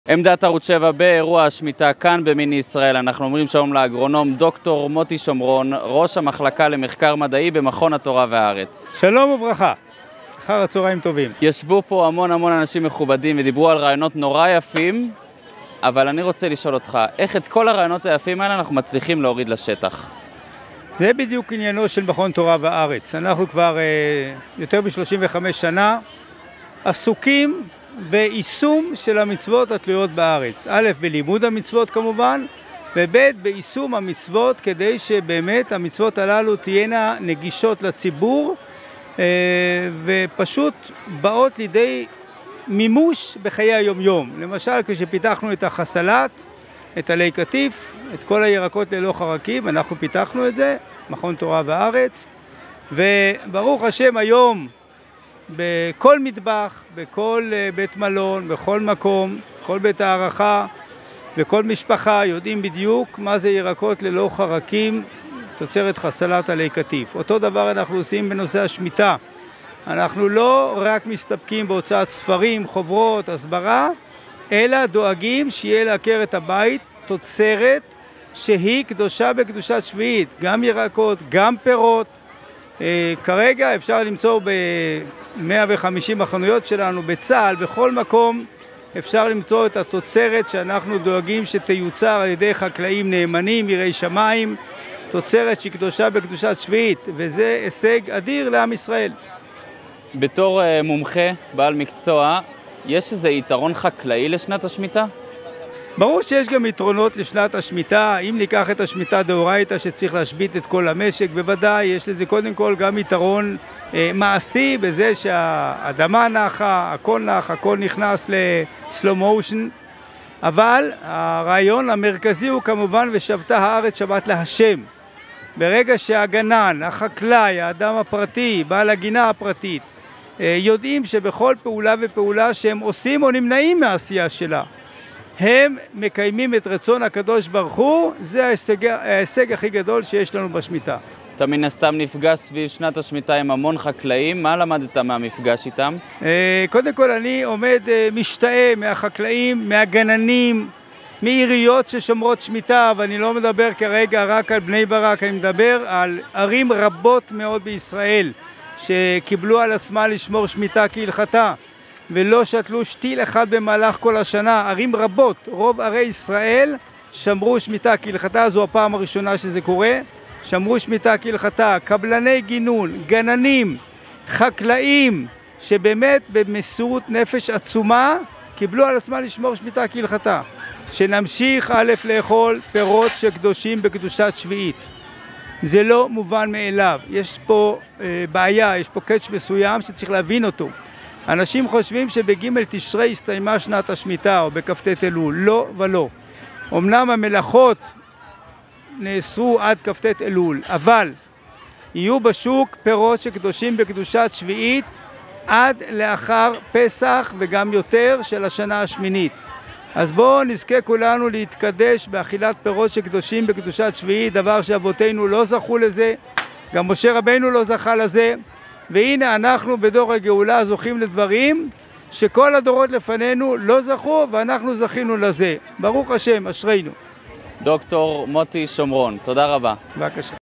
עמדת ערוץ 7 באירוע השמיטה כאן במיני ישראל. אנחנו אומרים שלום לאגרונום דוקטור מוטי שומרון, ראש המחלקה למחקר מדעי במכון התורה והארץ. שלום וברכה, אחר הצהריים טובים. ישבו פה המון אנשים מכובדים ודיברו על רעיונות נורא יפים, אבל אני רוצה לשאול אותך, איך את כל הרעיונות היפים האלה אנחנו מצליחים להוריד לשטח? זה בדיוק עניינו של מכון תורה והארץ. אנחנו כבר יותר מ-35 שנה עסוקים ביישום של המצוות התלויות בארץ. א', בלימוד המצוות כמובן, וב', ביישום המצוות כדי שבאמת המצוות הללו תהיינה נגישות לציבור ופשוט באות לידי מימוש בחיי היום-יום. למשל, כשפיתחנו את החסלת, את עלי קטיף, את כל הירקות ללא חרקים, אנחנו פיתחנו את זה, מכון תורה והארץ, וברוך השם היום בכל מטבח, בכל בית מלון, בכל מקום, כל בית הערכה וכל משפחה יודעים בדיוק מה זה ירקות ללא חרקים, תוצרת חסלת עלי קטיף. אותו דבר אנחנו עושים בנושא השמיטה. אנחנו לא רק מסתפקים בהוצאת ספרים, חוברות, הסברה, אלא דואגים שיהיה לעקרת הבית תוצרת שהיא קדושה בקדושת שביעית, גם ירקות, גם פירות. כרגע אפשר למצוא ב-150 החנויות שלנו, בצה"ל, בכל מקום אפשר למצוא את התוצרת שאנחנו דואגים שתיוצר על ידי חקלאים נאמנים, יראי שמיים, תוצרת שהיא קדושה בקדושת שביעית, וזה הישג אדיר לעם ישראל. בתור מומחה, בעל מקצוע, יש איזה יתרון חקלאי לשנת השמיטה? ברור שיש גם יתרונות לשנת השמיטה. אם ניקח את השמיטה דאורייתא שצריך להשבית את כל המשק, בוודאי יש לזה קודם כל גם יתרון מעשי בזה שהאדמה נחה, הכל נח, הכל נכנס לסלו מושן. אבל הרעיון המרכזי הוא כמובן ושבתה הארץ שבת להשם. ברגע שהגנן, החקלאי, האדם הפרטי, בעל הגינה הפרטית, יודעים שבכל פעולה ופעולה שהם עושים או נמנעים מהעשייה שלה, הם מקיימים את רצון הקדוש ברוך הוא, זה ההישג הכי גדול שיש לנו בשמיטה. אתה מן הסתם נפגש סביב שנת השמיטה עם המון חקלאים, מה למדת מהמפגש איתם? קודם כל אני עומד משתאה מהחקלאים, מהגננים, מעיריות ששומרות שמיטה, ואני לא מדבר כרגע רק על בני ברק, אני מדבר על ערים רבות מאוד בישראל שקיבלו על עצמה לשמור שמיטה כהלכתה ולא שתלו שתיל אחד במהלך כל השנה. ערים רבות, רוב ערי ישראל שמרו שמיטה כהלכתה, זו הפעם הראשונה שזה קורה, שמרו שמיטה כהלכתה, קבלני גינון, גננים, חקלאים שבאמת במסירות נפש עצומה קיבלו על עצמה לשמור שמיטה כהלכתה. שנמשיך א' לאכול פירות שקדושים בקדושת שביעית. זה לא מובן מאליו, יש פה בעיה, יש פה קאץ' מסוים שצריך להבין אותו. אנשים חושבים שבג' תשרי הסתיימה שנת השמיטה או בכ"ט אלול, לא ולא. אמנם המלאכות נאסרו עד כ"ט אלול, אבל יהיו בשוק פירות שקדושים בקדושת שביעית עד לאחר פסח וגם יותר של השנה השמינית. אז בואו נזכה כולנו להתקדש באכילת פירות שקדושים בקדושת שביעית, דבר שאבותינו לא זכו לזה, גם משה רבינו לא זכה לזה, והנה אנחנו בדור הגאולה זוכים לדברים שכל הדורות לפנינו לא זכו ואנחנו זכינו לזה. ברוך השם, אשרינו. דוקטור מוטי שומרון, תודה רבה. בבקשה.